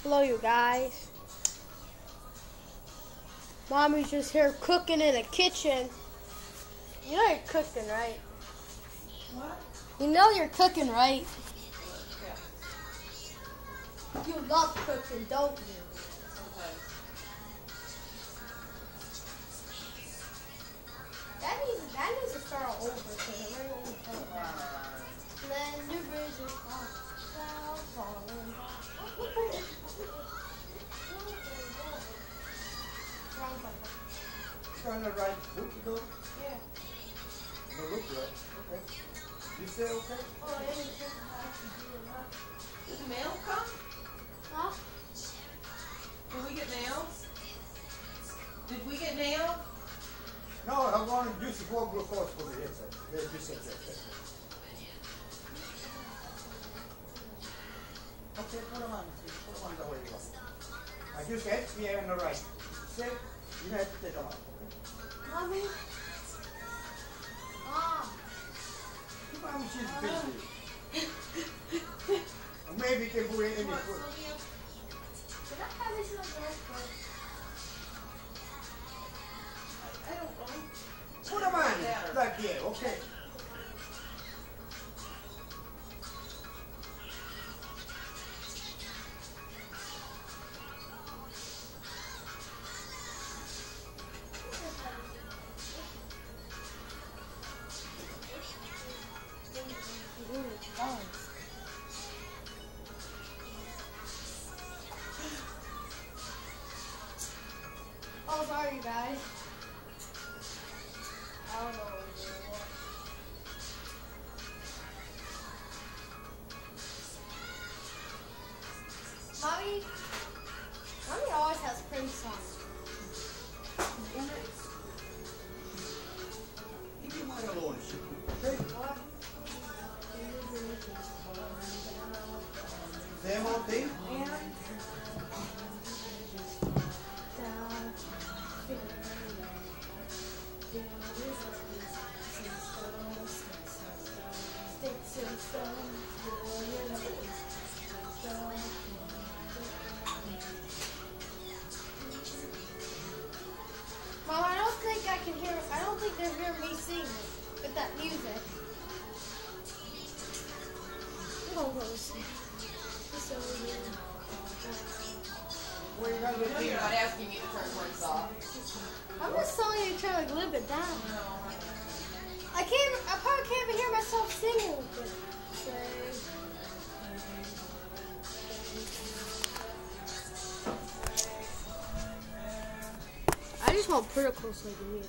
Hello, you guys. Mommy's just here cooking in the kitchen. You know you're cooking, right? What? You know you're cooking, right? Yeah. You love cooking, don't you? Sometimes. That needs to start all over. So the very old Then the bridge is falling. Trying to write book though? Yeah. No look right. Okay. You say okay? Oh, I didn't think I had to do enough. Did the mail come? Huh? Did we get mail? Did we get mail? No, I want to use the whole glucose for the inside. You said that. Okay, put them on. Put them on the way you want. I just had the air on the right. Say, you have to take them out, okay? Mommy? Mom. Mommy, she's busy. Maybe you can put it in the food. Did I have this in the first? I don't know. Put them on, like there, okay? Oh, sorry, guys. I don't know what to do. Mommy always has Prince on. Leave your mind alone, okay? What? Same old thing? Mom, I don't think they're hearing me sing with that music. I don't want to sing. It's so weird. What you guys No, doing? you're not asking me to turn words off. I'm just telling you to try to live it down. No, I probably can't even hear myself singing with it. I just want pretty close like the music.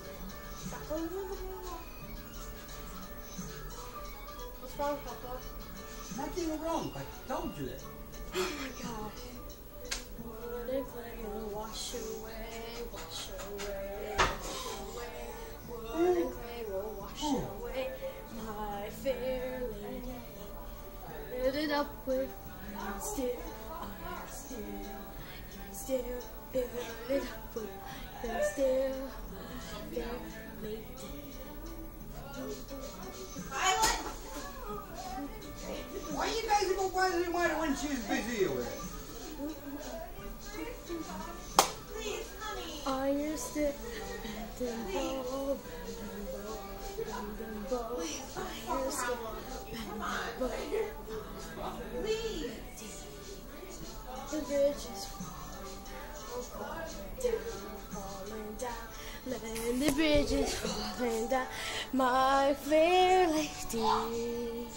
What's wrong, Papa? Nothing wrong, I told you that. Oh my gosh. Would clay will wash away, wash away, wash away. Wood clay will wash away my fair lady. Build it up with iron still, build it up with iron still, fair lady. Why you guys go bothering her when she's busy over there? please, honey. Iron stick, bend and bow, iron stick, bend and bow. Please. The bridge is falling down, and the bridge is falling down, my fair lady.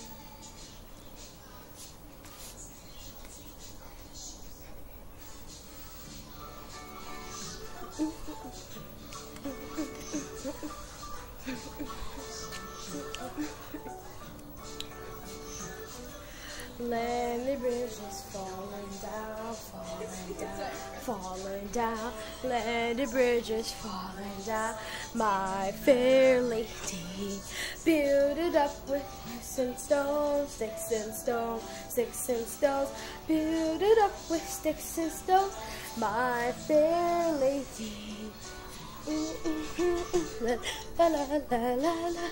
Land the bridge is falling down, falling down, falling down. Land the bridge is falling down, my fair lady. Build it up with sticks and stones, sticks and stones, sticks and stones. Build it up with sticks and stones, my fair lady. La la la la la.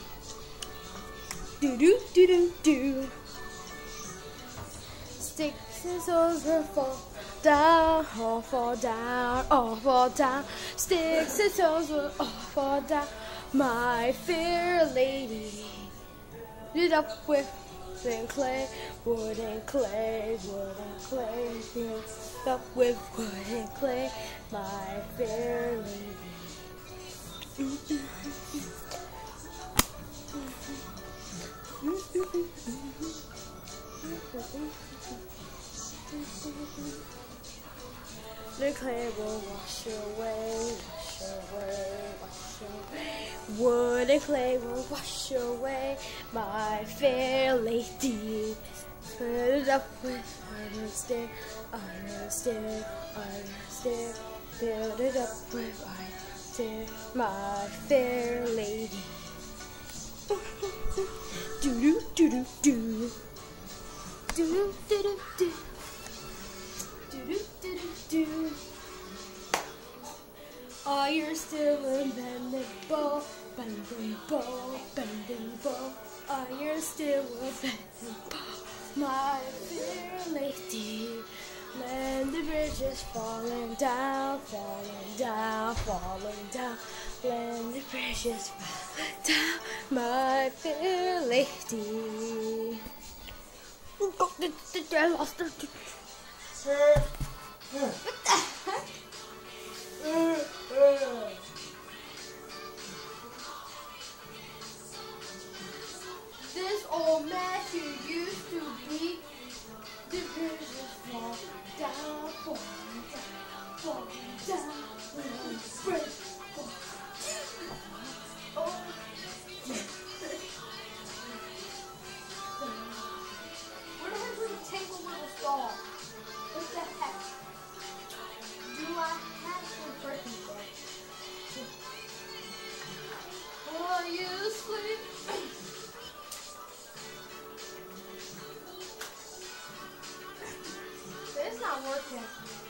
Do do do do do. Sticks Sticks and stones will fall down, all fall down, all fall down. Sticks and stones will all fall down. My fair lady, lit up with wood and clay, wood and clay, wood and clay, lit up with wood and clay. My fair lady. The clay will wash away, wash away, wash away. Wood and clay will wash away, my fair lady. Put it up with iron stair, iron stair, iron stair. Build it up with iron stair, my fair lady. Do do do do do. Do do do do do. Do do do do do. Oh, you're still a bending bow, bending bow, bending bow. Oh, you're still a bending bow, my fair lady. When the bridge is falling down, falling down, falling down. When the bridge is falling down, my fair lady. I lost it. What the heck? This old man who used to be, the bridge is falling down, falling down, falling down, bridge falling down. Oh. Where the heck did we take a little song? What the heck? Do I have some birthday? Are you asleep? It's not working.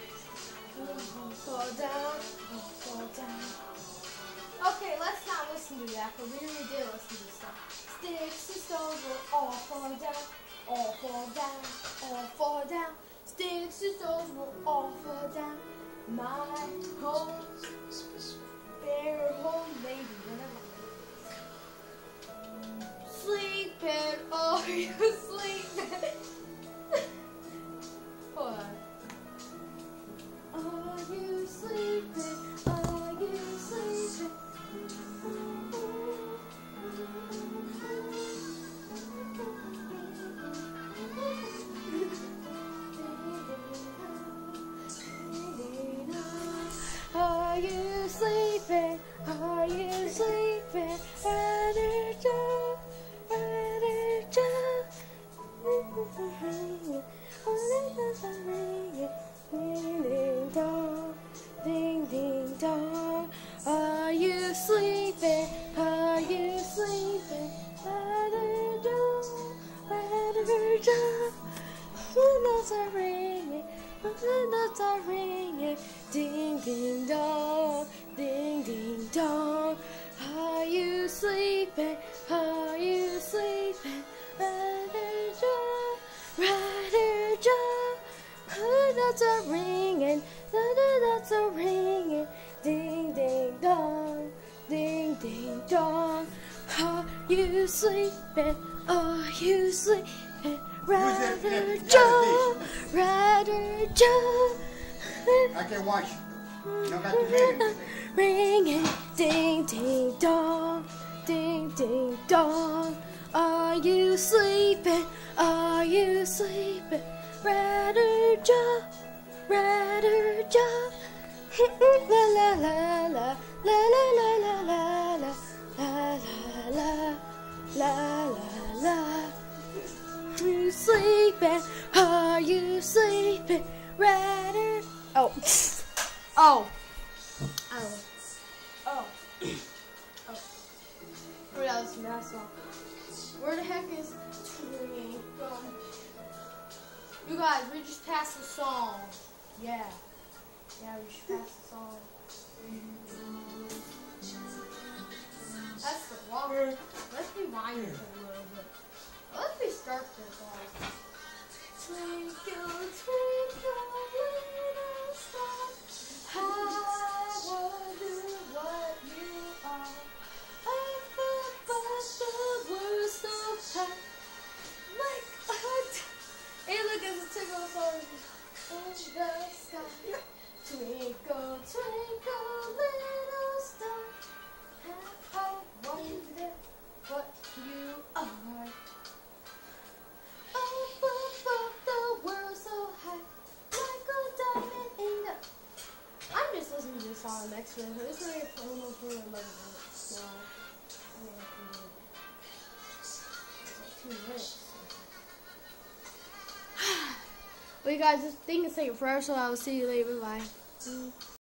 Fall down, fall down. Okay, let's not listen to that, but we really did listen to stuff. Sticks and stones will all fall down, all fall down, all fall down. Sticks and stones will all fall down. My home, fair home lady. Sleeping, are you sleeping? What? Are you sleeping? Are you sleeping? Are you sleeping? Are you sleeping? Rather jump, rather jump. Ding ding dong, ding ding dong. Are you sleeping? Are you sleeping? Rather jump, rather jump. The bells are ringing, the bells are ringing. Ding ding dong, ding ding dong. Are you sleeping? Are you sleeping? Rather jump, rather jump. The bells are ringing, the bells are ringing. Ding ding dong, ding ding dong. Are you sleeping? Are you sleeping? Rather jump, rather jump. I can watch. No got to hear. Ringing, ding ding dong, ding ding dong. Are you sleeping? Are you sleeping? Rather jump, rather jump. La la la la la la la la la la la la la la. Are you sleeping? Are you sleeping? Rather. Oh. Oh. Oh. Oh. Oh. Where that was that song? Where the heck is Twinkie gone? You guys, we just passed the song. Yeah. Yeah, we should pass the song. That's the wrong. Let's rewind it a little bit. Let's restart this one. Twinkle, twinkle. stars in the sky. Twinkle, twinkle, little star. How I wonder what you are. Up above the world so high, like a diamond in the. I'm just listening to this song next to it. It's really almost really lovely. So, I mean, I can do it. It's like 2 minutes. Well, you guys, this thing is taking forever, so I will see you later. Bye.